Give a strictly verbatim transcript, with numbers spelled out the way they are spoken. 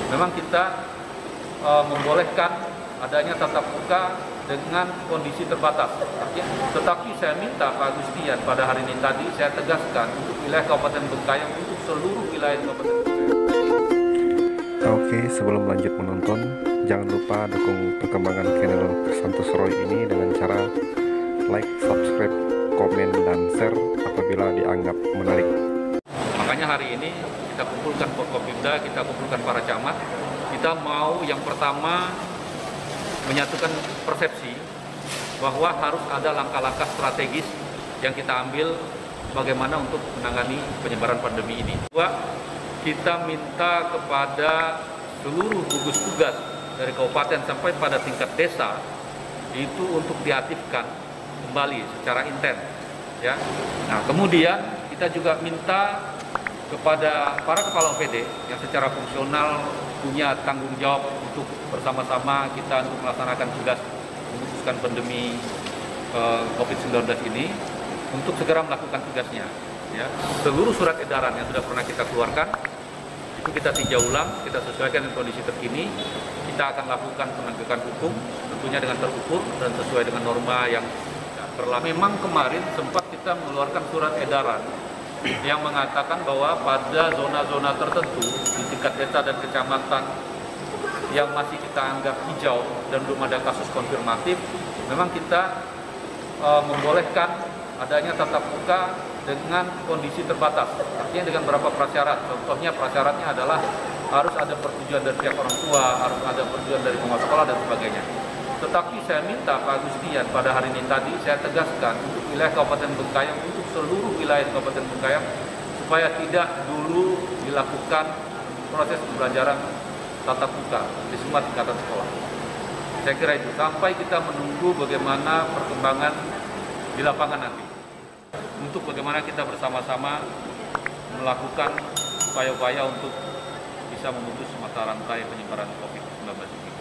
memang kita e, membolehkan adanya tatap muka dengan kondisi terbatas. Tetapi saya minta Pak Agustian pada hari ini tadi saya tegaskan untuk wilayah Kabupaten Bengkayang, untuk seluruh wilayah Kabupaten Bengkayang. Oke, sebelum lanjut menonton, jangan lupa dukung perkembangan channel Santos Roy ini dengan cara like, subscribe, komen, dan share apabila dianggap menarik. Makanya hari ini kita kumpulkan Forkopimda, kita kumpulkan para camat. Kita mau yang pertama menyatukan persepsi bahwa harus ada langkah-langkah strategis yang kita ambil bagaimana untuk menangani penyebaran pandemi ini. Dua, kita minta kepada seluruh gugus tugas dari kabupaten sampai pada tingkat desa itu untuk diaktifkan kembali secara intens, ya. Nah, kemudian kita juga minta kepada para kepala O P D yang secara fungsional punya tanggung jawab untuk bersama-sama kita untuk melaksanakan tugas memutuskan pandemi eh, COVID sembilan belas ini untuk segera melakukan tugasnya. Ya. Seluruh surat edaran yang sudah pernah kita keluarkan itu kita tinjau ulang, kita sesuaikan dengan kondisi terkini. Kita akan lakukan penegakan hukum tentunya dengan terukur dan sesuai dengan norma yang berlaku. Memang kemarin sempat kita mengeluarkan surat edaran yang mengatakan bahwa pada zona-zona tertentu di tingkat desa dan kecamatan yang masih kita anggap hijau dan belum ada kasus konfirmatif, memang kita e, membolehkan adanya tatap muka dengan kondisi terbatas, artinya dengan beberapa prasyarat. Contohnya prasyaratnya adalah harus ada persetujuan dari pihak orang tua, harus ada persetujuan dari pengelola sekolah dan sebagainya. Tetapi saya minta Pak Agustian pada hari ini tadi saya tegaskan untuk wilayah Kabupaten Bengkayang, untuk seluruh wilayah Kabupaten Bengkayang, supaya tidak dulu dilakukan proses pembelajaran tatap muka di semua tingkatan sekolah. Saya kira itu sampai kita menunggu bagaimana perkembangan di lapangan nanti. Untuk bagaimana kita bersama-sama melakukan upaya-upaya untuk bisa memutus mata rantai penyebaran COVID sembilan belas ini.